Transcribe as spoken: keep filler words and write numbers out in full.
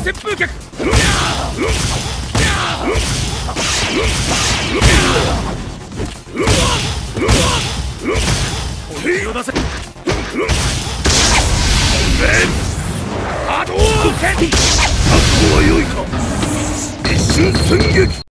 旋風脚。本を出せ。波動拳。覚悟は良いか。一瞬戦撃。